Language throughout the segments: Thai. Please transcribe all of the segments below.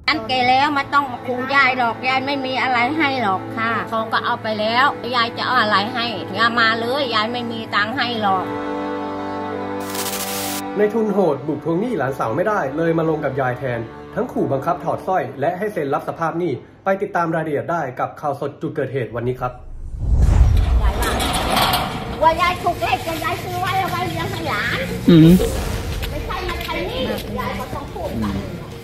อันแก่แล้วไม่ต้องมาคุยายหรอกยายไม่มีอะไรให้หรอกค่ะเขาก็เอาไปแล้วยายจะเอาอะไรให้อย่ามาเลยยายไม่มีตังค์ให้หรอกในทุนโหดบุกทวงหนี้หลานสาวไม่ได้เลยมาลงกับยายแทนทั้งขู่บังคับถอดสร้อยและให้เซ็นรับสภาพหนี้ไปติดตามรายละเอียดได้กับข่าวสดจุดเกิดเหตุวันนี้ครับยายว่ายายถูกเลขยายซื้อไว้เอาไว้เลี้ยงให้หลานไม่ใช่มาใช้หนี้ยายก็ต้องพูดกัน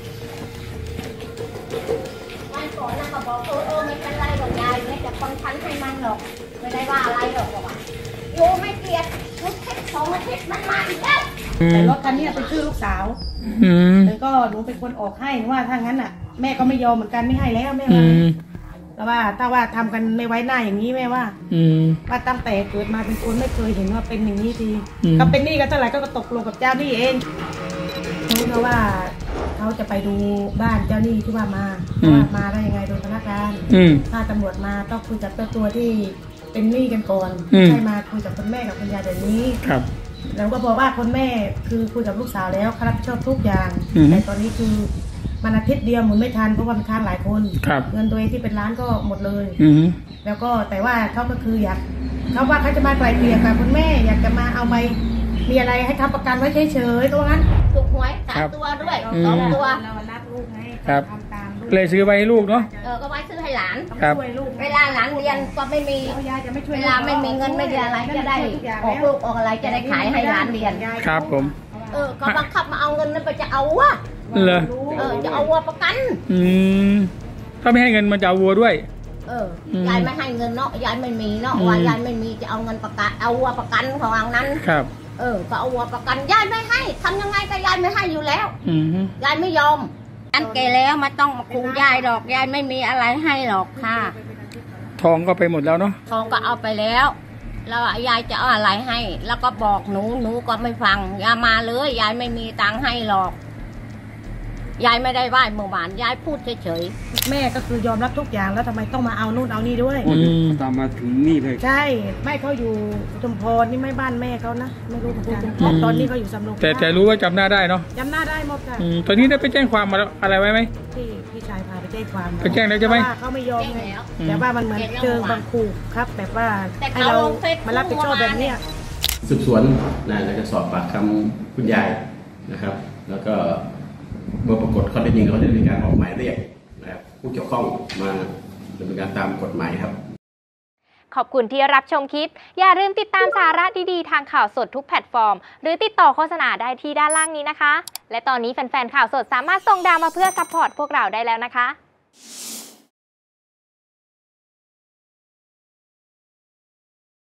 วันก่อนนะก็บอกไม่เป็นไรหรอกยายไม่จะคนชั้นให้มันหรอกไม่ได้ว่าอะไรหรอกว่าโยไม่เกลียดทุกเทศ2 อาทิตย์มันมาอีกแล้วแต่รถคันนี้เป็นชื่อลูกสาวแล้วก็หนูเป็นคนออกให้ว่าถ้างั้นอ่ะแม่ก็ไม่ยอมเหมือนกันไม่ให้แล้วแม่ว่าแล้วว่าถ้าว่าทำกันไม่ไว้หน้าอย่างนี้แม่ว่าว่าตั้งแต่เกิดมาเป็นคนไม่เคยเห็นว่าเป็นอย่างนี้ทีก็เป็นหนี้กันเท่าไหร่ก็ตกลงกับเจ้าหนี้เองรู้นะว่าเขาจะไปดูบ้านเจ้าหนี้ที่ว่ามาได้ยังไงโดยพนักงานถ้าตำรวจมาต้องคุยกับตัวที่เป็นหนี้กันก่อนใช่มาคุยกับคุณแม่กับคุณยายแบบนี้แล้วก็บอกว่าคุณแม่คือคุยกับลูกสาวแล้วรับผิดชอบทุกอย่างแต่ตอนนี้คือมันอาทิตย์เดียวหมุนไม่ทันเพราะว่ามันค้างหลายคนเงินตัวเองที่เป็นล้านก็หมดเลยแล้วก็แต่ว่าเขาก็คืออยากเขาว่าเขาจะมาไกลเกลี่ยกับคุณแม่อยากจะมาเอาไปมีอะไรให้ทำประกันไว้เฉยๆตรงนั้นถูกหวย3 ตัวด้วย2 ตัวเรารับลูกให้ทำตามเลยซื้อไว้ให้ลูกเนาะก็ไว้ซื้อให้หลานช่วยลูกเวลาหลานเรียนก็ไม่มีเวลาไม่มีเงินไม่ได้อะไรจะได้ออกลูกออกอะไรจะได้ขายให้หลานเรียนครับผมก็บังคับมาเอาเงินนั้นไปจะเอาวะจะเอาวัวประกันถ้าไม่ให้เงินมันจะเอาวัวด้วยยายไม่ให้เงินเนาะยายไม่มีเนาะว่ายายไม่มีจะเอาเงินประกันเอาวัวประกันของเรานั้นครับก็เอาวัวประกันยายไม่ให้ทำยังไงก็ยายไม่ให้อยู่แล้วยายไม่ยอมอันแก่แล้วไม่ต้องมาคุยายหรอกยายไม่มีอะไรให้หรอกค่ะทองก็ไปหมดแล้วเนาะทองก็เอาไปแล้วแล้วยายจะเอาอะไรให้แล้วก็บอกหนูก็ไม่ฟังอย่ามาเลยยายไม่มีตังค์ให้หรอกยายไม่ได้ไหว้เมื่อวานยายพูดเฉยๆแม่ก็คือยอมรับทุกอย่างแล้วทำไมต้องมาเอานู่นเอานี่ด้วยตามมาถึงนี่เลยใช่ไม่เขาอยู่ชุมพรนี่ไม่บ้านแม่เขานะไม่รู้เหมือนกันตอนนี้เขาอยู่สำโรงแต่รู้ว่าจำหน้าได้เนาะจำหน้าได้หมดค่ะตอนนี้ได้ไปแจ้งความมาอะไรไว้ไหมพี่ชายพาไปแจ้งความไปแจ้งแล้วใช่ไหมเขาไม่ยอมไงแต่ว่ามันเหมือนเชิงบังคูครับแบบว่าให้เรามารับผิดชอบแบบนี้สืบสวนแล้วจะสอบปากคำคุณยายนะครับแล้วก็เมื่อปรากฏข้อเท็จจริงเขาจะมีการออกหมายเรียกนะครับผู้เกี่ยวข้องมาดำเนินการตามกฎหมายครับขอบคุณที่รับชมคลิปอย่าลืมติดตามสาระดีๆทางข่าวสดทุกแพลตฟอร์มหรือติดต่อโฆษณาได้ที่ด้านล่างนี้นะคะและตอนนี้แฟนๆข่าวสดสามารถส่งดาวมาเพื่อซัพพอร์ตพวกเราได้แล้วนะคะ